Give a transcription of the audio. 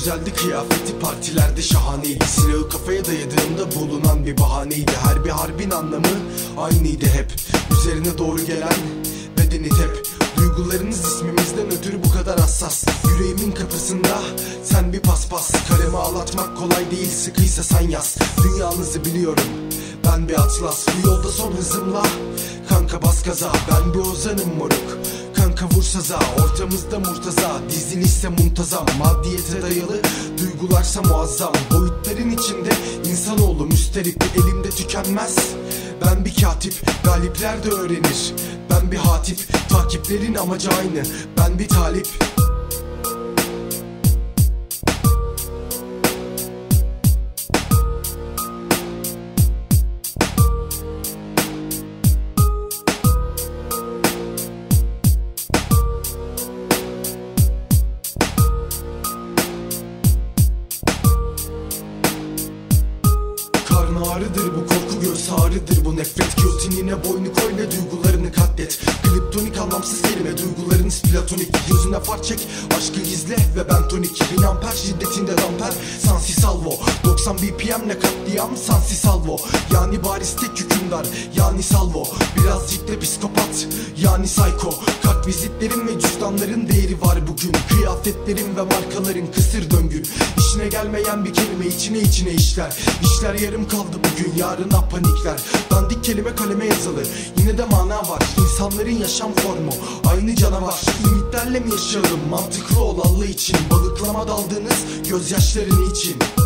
güzeldi, kıyafeti partilerde şahaneydi. Silahı kafaya dayadığımda bulunan bir bahaneydi. Her bir harbin anlamı aynıydı hep. Üzerine doğru gelen bedeni tep. Duygularınız ismimizden ötürü bu kadar hassas. Yüreğimin kapısında sen bir paspas. Kalemi ağlatmak kolay değil, sıkıysa sen yaz. Dünyanızı biliyorum, ben bir atlas. Bu yolda son hızımla kanka bas gaza. Ben bir ozanım moruk, kanka vursaza. Ortamızda murtaza, dizin ise muntazam. Maddiyete dayalı duygularsa muazzam. Boyutların içinde insanoğlu müsterip. Elimde tükenmez, ben bir katip. Galipler de öğrenir, ben bir hatip. Takiplerin amacı aynı, ben bir talip. Karnı ağrıdır bu korku, göğsü ağrıdır bu nefret. Giyotinine boynu koy ve duygularını katlet. Kriptonik anlamsız kelime, duygularınız platonik. Gözüne far çek, aşkı gizle ve ben tonik. 1000 amper şiddetinde damper, sansi salvo. 90 BPM'le katliam, sansi salvo. Yani bariz tek hükümdar, yani salvo. Birazcık da psikopat, yani psycho. Kart vizitlerin ve cüzdanların değeri var bugün. Kıyafetlerin ve markaların kısır döngün. İşine gelmeyen bir kelime içine işler. İşler yarım kaldı bugün, yarına panikler. Dandik kelime kaleme yazılı, yine de mana var. İnsanların yaşam formu aynı canavar. Ümitlerle mi yaşayalım, mantıklı ol Allah için. Balıklama daldığınız gözyaşların için.